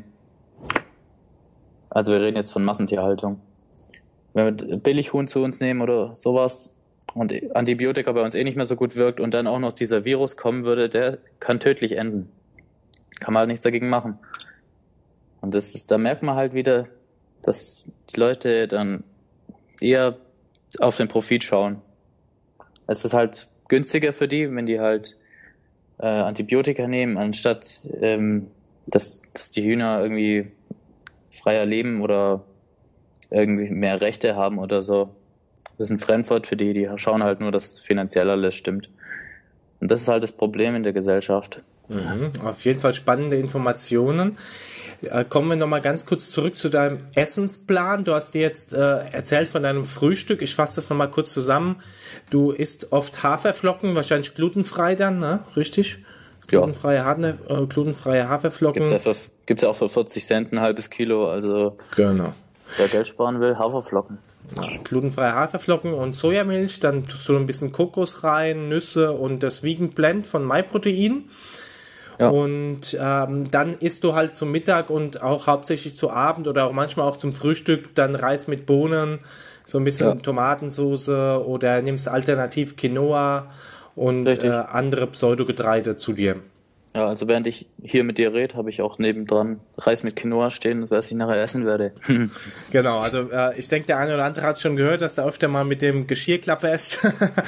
Also wir reden jetzt von Massentierhaltung. Wenn wir Billighuhn zu uns nehmen oder sowas und Antibiotika bei uns nicht mehr so gut wirkt und dann auch noch dieser Virus kommen würde, der kann tödlich enden. Kann man halt nichts dagegen machen. Und da merkt man halt wieder, dass die Leute dann eher auf den Profit schauen. Es ist halt günstiger für die, wenn die halt Antibiotika nehmen, anstatt dass die Hühner irgendwie freier leben oder irgendwie mehr Rechte haben oder so. Das ist ein Fremdwort für die schauen halt nur, dass finanziell alles stimmt. Und das ist halt das Problem in der Gesellschaft. Auf jeden Fall spannende Informationen. Kommen wir nochmal ganz kurz zurück zu deinem Essensplan. Du hast dir jetzt erzählt von deinem Frühstück. Ich fasse das nochmal kurz zusammen. Du isst oft Haferflocken, wahrscheinlich glutenfrei dann, ne? Richtig? Glutenfreie Haferflocken. Gibt's ja auch für 40 Cent ein halbes Kilo. Also genau. Wer Geld sparen will, Haferflocken. Glutenfreie Haferflocken und Sojamilch. Dann tust du ein bisschen Kokos rein, Nüsse und das Vegan Blend von MyProtein. Ja. Und dann isst du halt zum Mittag und auch hauptsächlich zu Abend oder auch manchmal auch zum Frühstück dann Reis mit Bohnen, so ein bisschen Tomatensauce oder nimmst alternativ Quinoa und andere Pseudogetreide zu dir. Ja, also während ich hier mit dir rede, habe ich auch nebendran Reis mit Quinoa stehen, was ich nachher essen werde. Genau, also ich denke, der eine oder andere hat es schon gehört, dass du öfter mal mit dem Geschirrklappe isst.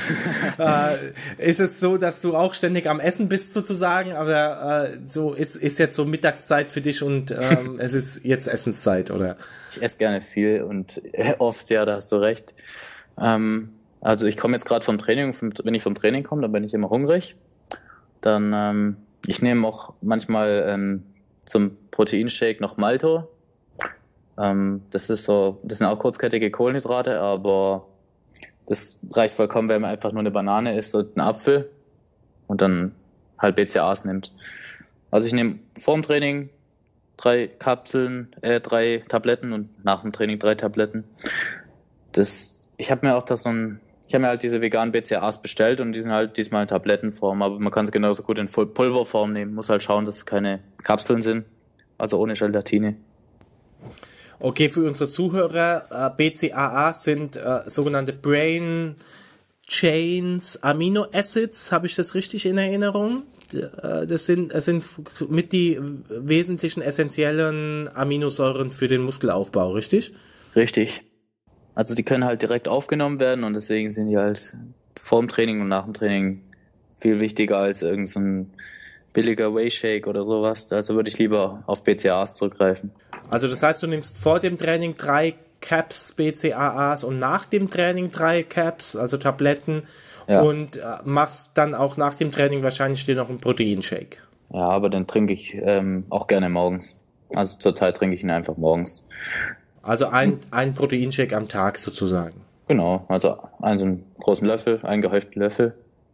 Ist es so, dass du auch ständig am Essen bist sozusagen, aber so ist jetzt so Mittagszeit für dich und es ist jetzt Essenszeit, oder? Ich esse gerne viel und oft, ja, da hast du recht. Also ich komme jetzt gerade vom Training, wenn ich vom Training komme, dann bin ich immer hungrig. Dann ich nehme auch manchmal zum Proteinshake noch Malto. Das sind auch kurzkettige Kohlenhydrate, aber das reicht vollkommen, wenn man einfach nur eine Banane isst und einen Apfel und dann halt BCAAs nimmt. Also ich nehme vor dem Training 3 Tabletten und nach dem Training 3 Tabletten. Ich habe mir halt diese veganen BCAAs bestellt und die sind halt diesmal in Tablettenform, aber man kann es genauso gut in Pulverform nehmen. Muss halt schauen, dass es keine Kapseln sind, also ohne Gelatine. Okay, für unsere Zuhörer, BCAAs sind sogenannte Brain Chains Amino Acids, habe ich das richtig in Erinnerung? Es sind mit die wesentlichen essentiellen Aminosäuren für den Muskelaufbau, richtig? Richtig. Also die können halt direkt aufgenommen werden und deswegen sind die halt vorm Training und nach dem Training viel wichtiger als irgend so ein billiger Whey-Shake oder sowas. Also würde ich lieber auf BCAAs zurückgreifen. Also das heißt, du nimmst vor dem Training 3 Caps BCAAs und nach dem Training 3 Caps, also Tabletten, ja. Und machst dann auch nach dem Training wahrscheinlich dir noch einen Proteinshake. Ja, aber den trinke ich auch gerne morgens. Also zurzeit trinke ich ihn einfach morgens. Also ein Proteinshake am Tag sozusagen. Genau, also einen großen Löffel, einen gehäuften Löffel.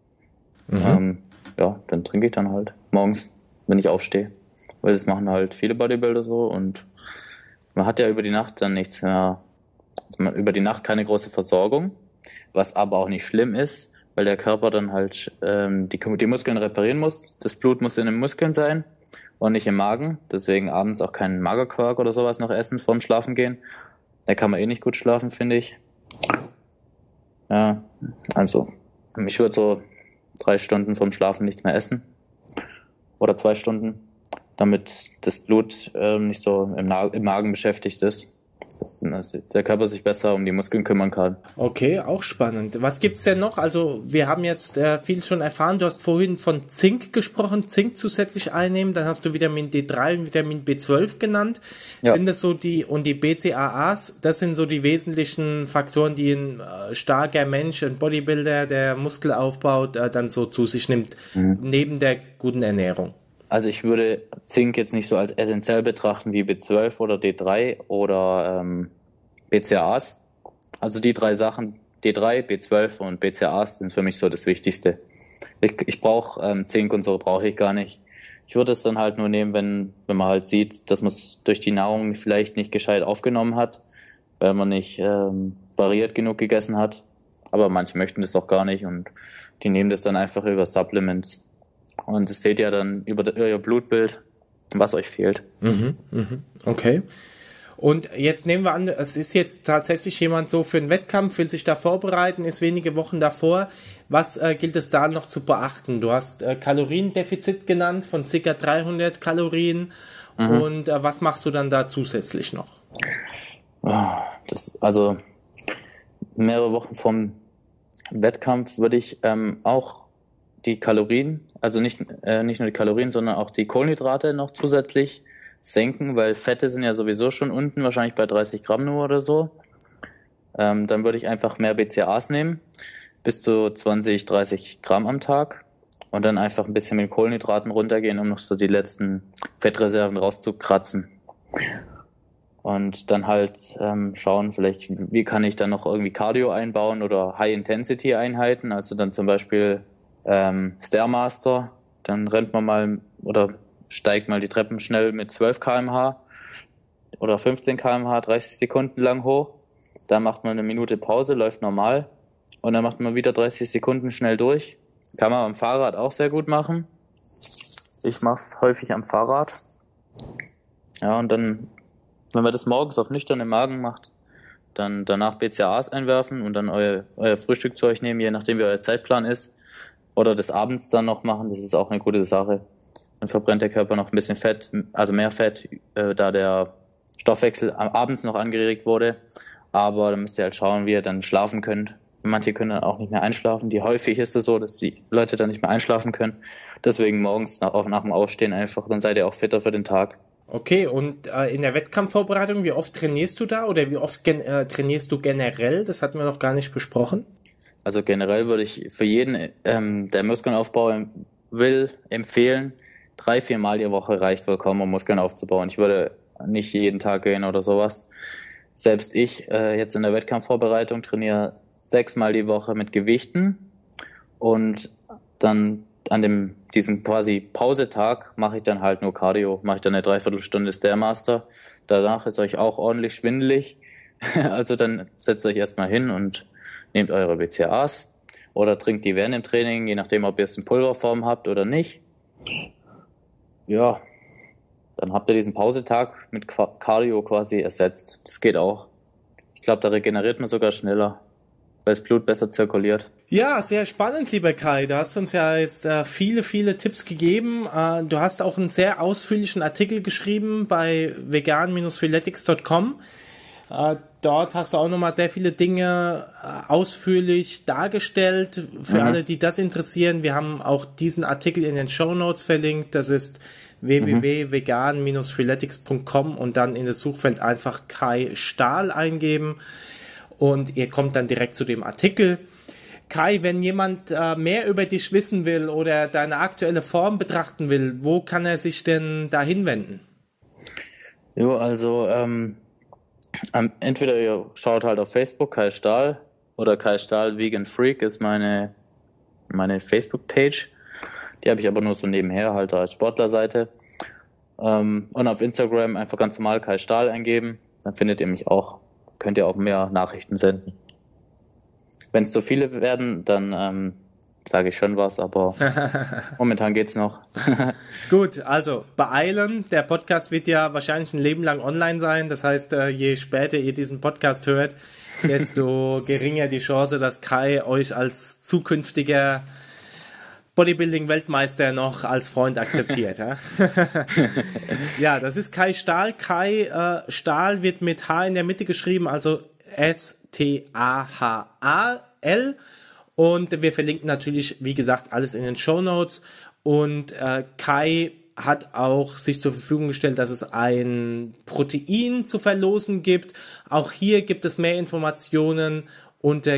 Ja, dann trinke ich dann halt morgens, wenn ich aufstehe. Weil das machen halt viele Bodybuilder so und man hat ja über die Nacht dann nichts mehr, also man über die Nacht keine große Versorgung, was aber auch nicht schlimm ist, weil der Körper dann halt die Muskeln reparieren muss. Das Blut muss in den Muskeln sein und nicht im Magen. Deswegen abends auch keinen Magerquark oder sowas noch essen vorm Schlafengehen. Da kann man eh nicht gut schlafen, finde ich. Ja, also ich würde so 3 Stunden vorm Schlafen nichts mehr essen. Oder 2 Stunden, damit das Blut nicht so im Magen beschäftigt ist. Dass der Körper sich besser um die Muskeln kümmern kann. Okay, auch spannend. Was gibt's denn noch? Also wir haben jetzt viel schon erfahren. Du hast vorhin von Zink gesprochen, Zink zusätzlich einnehmen. Dann hast du Vitamin D3 und Vitamin B12 genannt. Ja. Sind das so die BCAAs? Das sind so die wesentlichen Faktoren, die ein starker Mensch, ein Bodybuilder, der Muskel aufbaut, dann so zu sich nimmt, neben der guten Ernährung. Also ich würde Zink jetzt nicht so als essentiell betrachten wie B12 oder D3 oder BCAAs. Also die 3 Sachen, D3, B12 und BCAAs sind für mich so das Wichtigste. Ich brauche Zink und so brauche ich gar nicht. Ich würde es dann halt nur nehmen, wenn man halt sieht, dass man es durch die Nahrung vielleicht nicht gescheit aufgenommen hat, weil man nicht variiert genug gegessen hat. Aber manche möchten das auch gar nicht und die nehmen das dann einfach über Supplements. Und das seht ihr dann über euer Blutbild, was euch fehlt. Okay. Und jetzt nehmen wir an, es ist jetzt tatsächlich jemand so für einen Wettkampf, will sich da vorbereiten, ist wenige Wochen davor. Was gilt es da noch zu beachten? Du hast Kaloriendefizit genannt von ca. 300 Kalorien. Und was machst du dann da zusätzlich noch? Also mehrere Wochen vom Wettkampf würde ich auch die Kalorien, also nicht nur die Kalorien, sondern auch die Kohlenhydrate noch zusätzlich senken, weil Fette sind ja sowieso schon unten, wahrscheinlich bei 30 Gramm nur oder so. Dann würde ich einfach mehr BCAAs nehmen, bis zu 20, 30 Gramm am Tag und dann einfach ein bisschen mit Kohlenhydraten runtergehen, um noch so die letzten Fettreserven rauszukratzen. Und dann halt schauen, vielleicht, wie kann ich dann noch irgendwie Cardio einbauen oder High-Intensity-Einheiten, also dann zum Beispiel Stairmaster, dann rennt man mal oder steigt mal die Treppen schnell mit 12 km/h oder 15 km/h 30 Sekunden lang hoch. Da macht man eine Minute Pause, läuft normal und dann macht man wieder 30 Sekunden schnell durch. Kann man am Fahrrad auch sehr gut machen. Ich mache es häufig am Fahrrad. Ja, und dann, wenn man das morgens auf nüchternen Magen macht, dann danach BCAAs einwerfen und dann euer Frühstück zu euch nehmen, je nachdem wie euer Zeitplan ist. Oder das abends dann noch machen, das ist auch eine gute Sache. Dann verbrennt der Körper noch ein bisschen Fett, also mehr Fett, da der Stoffwechsel abends noch angeregt wurde. Aber dann müsst ihr halt schauen, wie ihr dann schlafen könnt. Manche können dann auch nicht mehr einschlafen. Häufig ist es so, dass die Leute dann nicht mehr einschlafen können. Deswegen morgens nach dem Aufstehen einfach, dann seid ihr auch fitter für den Tag. Okay, und in der Wettkampfvorbereitung, wie oft trainierst du da oder wie oft trainierst du generell? Das hatten wir noch gar nicht besprochen. Also generell würde ich für jeden, der Muskeln aufbauen will, empfehlen, 3-4 Mal die Woche reicht vollkommen, um Muskeln aufzubauen. Ich würde nicht jeden Tag gehen oder sowas. Selbst ich jetzt in der Wettkampfvorbereitung trainiere 6 Mal die Woche mit Gewichten und dann an diesem quasi Pausetag mache ich dann halt nur Cardio, mache ich dann eine Dreiviertelstunde Stairmaster. Danach ist euch auch ordentlich schwindelig Also dann setzt euch erstmal hin und nehmt eure BCAAs oder trinkt die während dem Training, je nachdem, ob ihr es in Pulverform habt oder nicht. Ja, dann habt ihr diesen Pausetag mit Cardio quasi ersetzt. Das geht auch. Ich glaube, da regeneriert man sogar schneller, weil das Blut besser zirkuliert. Ja, sehr spannend, lieber Kai. Du hast uns ja jetzt viele Tipps gegeben. Du hast auch einen sehr ausführlichen Artikel geschrieben bei vegan-freeletics.com. Dort hast du auch nochmal sehr viele Dinge ausführlich dargestellt. Für alle, die das interessieren, wir haben auch diesen Artikel in den Shownotes verlinkt. Das ist www.vegan-freeletics.com und dann in das Suchfeld einfach Kai Stahl eingeben und ihr kommt dann direkt zu dem Artikel. Kai, wenn jemand mehr über dich wissen will oder deine aktuelle Form betrachten will, wo kann er sich denn da hinwenden? Jo, also entweder ihr schaut halt auf Facebook Kai Stahl oder Kai Stahl Vegan Freak ist meine Facebook-Page. Die habe ich aber nur so nebenher halt als Sportlerseite. Und auf Instagram einfach ganz normal Kai Stahl eingeben. Dann findet ihr mich auch. Könnt ihr auch mehr Nachrichten senden. Wenn es zu viele werden, dann sage ich schon was, aber momentan geht's noch. Gut, also beeilen. Der Podcast wird ja wahrscheinlich ein Leben lang online sein. Das heißt, je später ihr diesen Podcast hört, desto geringer die Chance, dass Kai euch als zukünftiger Bodybuilding-Weltmeister noch als Freund akzeptiert. Ja, das ist Kai Stahl. Kai Stahl wird mit H in der Mitte geschrieben, also S-T-A-H-A-L. Und wir verlinken natürlich, wie gesagt, alles in den Shownotes. Und Kai hat auch sich zur Verfügung gestellt, dass es ein Protein zu verlosen gibt. Auch hier gibt es mehr Informationen unter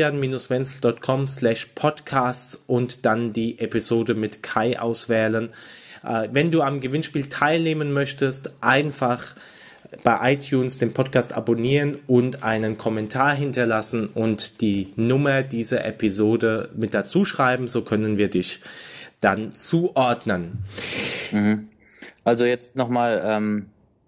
christian-wenzel.com/podcasts und dann die Episode mit Kai auswählen. Wenn du am Gewinnspiel teilnehmen möchtest, einfach bei iTunes den Podcast abonnieren und einen Kommentar hinterlassen und die Nummer dieser Episode mit dazu schreiben, so können wir dich dann zuordnen. Also jetzt nochmal,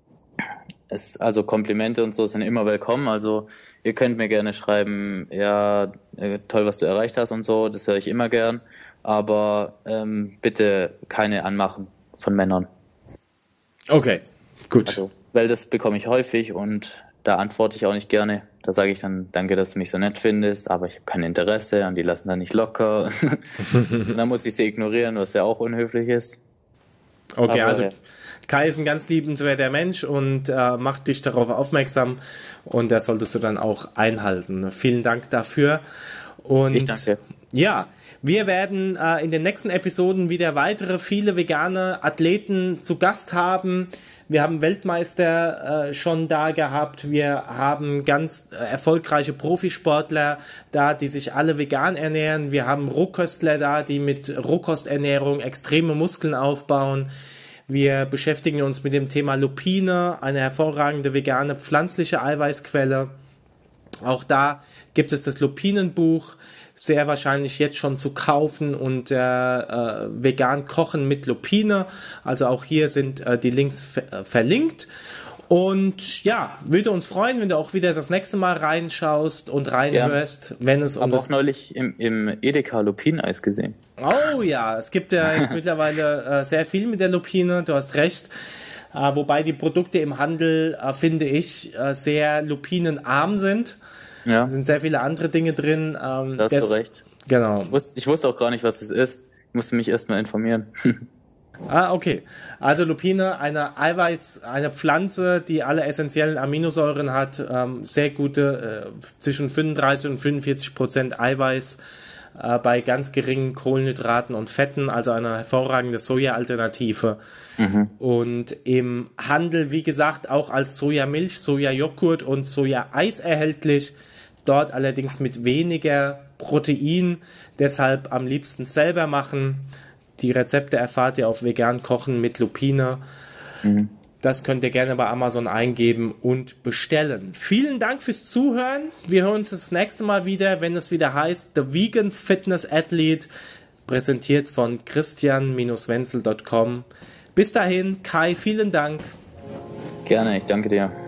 also Komplimente und so sind immer willkommen, also ihr könnt mir gerne schreiben, ja, toll, was du erreicht hast und so, das höre ich immer gern, aber bitte keine Anmachen von Männern. Okay, gut. Also, weil das bekomme ich häufig und da antworte ich auch nicht gerne. Da sage ich dann, danke, dass du mich so nett findest, aber ich habe kein Interesse und die lassen da nicht locker. Und dann muss ich sie ignorieren, was ja auch unhöflich ist. Okay, aber, also Kai ist ein ganz liebenswerter Mensch und macht dich darauf aufmerksam und das solltest du dann auch einhalten. Vielen Dank dafür. Und ich danke. Ja, wir werden in den nächsten Episoden wieder viele vegane Athleten zu Gast haben. Wir haben Weltmeister schon da gehabt. Wir haben ganz erfolgreiche Profisportler da, die sich alle vegan ernähren. Wir haben Rohköstler da, die mit Rohkosternährung extreme Muskeln aufbauen. Wir beschäftigen uns mit dem Thema Lupine, eine hervorragende vegane pflanzliche Eiweißquelle. Auch gibt es das Lupinenbuch, sehr wahrscheinlich jetzt schon zu kaufen und vegan kochen mit Lupine. Also auch hier sind die Links verlinkt. Und ja, würde uns freuen, wenn du auch wieder das nächste Mal reinschaust und reinhörst, wenn es um das... Ich habe auch neulich im Edeka Lupineis gesehen. Oh ja, es gibt ja jetzt mittlerweile sehr viel mit der Lupine, du hast recht. Wobei die Produkte im Handel, finde ich, sehr lupinenarm sind. Ja. Da sind sehr viele andere Dinge drin. Da hast du recht. Genau. Ich wusste auch gar nicht, was es ist. Ich musste mich erstmal informieren. Okay. Also Lupine, eine Pflanze, die alle essentiellen Aminosäuren hat, sehr gute, zwischen 35 und 45% Eiweiß, bei ganz geringen Kohlenhydraten und Fetten, also eine hervorragende Soja-Alternative. Und im Handel, wie gesagt, auch als Sojamilch, Sojajoghurt und Sojaeis erhältlich, dort allerdings mit weniger Protein, deshalb am liebsten selber machen. Die Rezepte erfahrt ihr auf Vegan Kochen mit Lupine. Das könnt ihr gerne bei Amazon eingeben und bestellen. Vielen Dank fürs Zuhören. Wir hören uns das nächste Mal wieder, wenn es wieder heißt The Vegan Fitness Athlete, präsentiert von christian-wenzel.com. Bis dahin, Kai, vielen Dank. Gerne, ich danke dir.